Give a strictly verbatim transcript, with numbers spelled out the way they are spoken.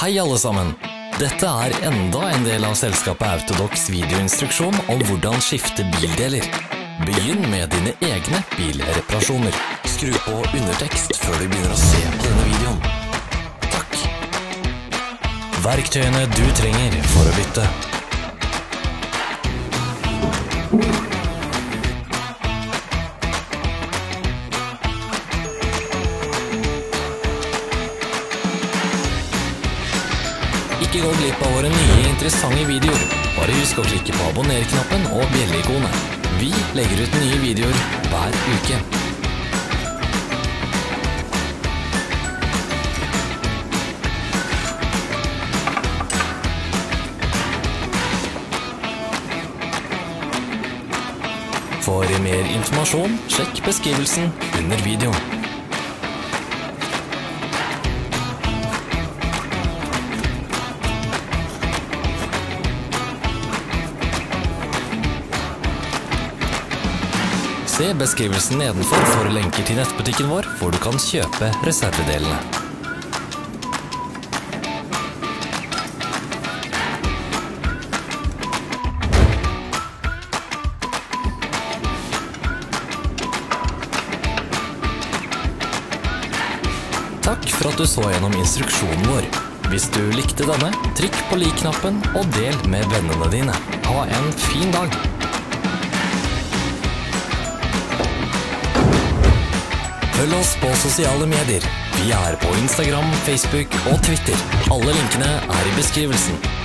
Hei alle sammen! Dette er enda en del av selskapet Autodox videoinstruksjon om hvordan skifte bildeler. Begynn med dine egne bilreparasjoner. Skru på undertekst før du begynner å se på denne videoen. Takk! Verktøyene du trenger for å bytte. Ikke gå glipp av våre nye interessante videoer. Bare husk å klikke på abonner-knappen og bjelle-ikonet. Vi legger ut nye videoer hver uke. For mer informasjon, sjekk beskrivelsen under videoen. Se beskrivelsen nedenfor for lenker til nettbutikken vår, hvor du kan kjøpe reservedelene. Takk for at du så gjennom instruksjonen vår. Hvis du likte denne, trykk på lik-knappen og del med vennene dine. Ha en fin dag! Følg oss på sosiale medier. Vi er på Instagram, Facebook og Twitter. Alle linkene er i beskrivelsen.